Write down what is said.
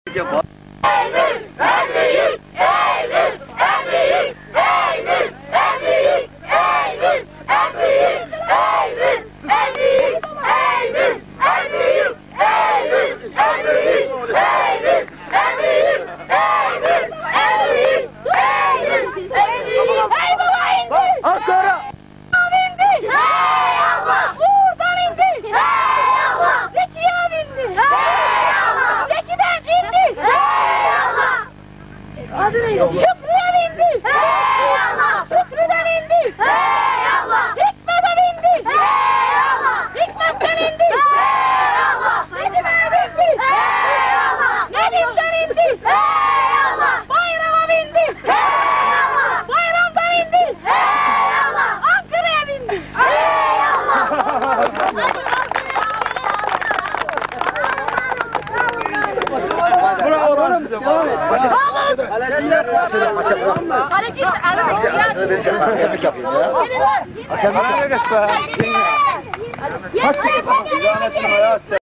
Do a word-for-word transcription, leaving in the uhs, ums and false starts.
Şükrü'den indi. Hey Allah. Şükrü'den indi. Hey Allah. Hikmet'e indi. Hey Allah. Hikmet'ten indi. Hey Allah. Necip'e bindi. Hey Allah. Necip'ten indi. Hey Allah. Bayram'a bindi. Hey Allah. Bayram'dan indi. Hey Allah. Ankara'ya bindi. Hey Allah. Bravo oğlum. Hareket, hareket. Hakem yapıyor ya. Yes,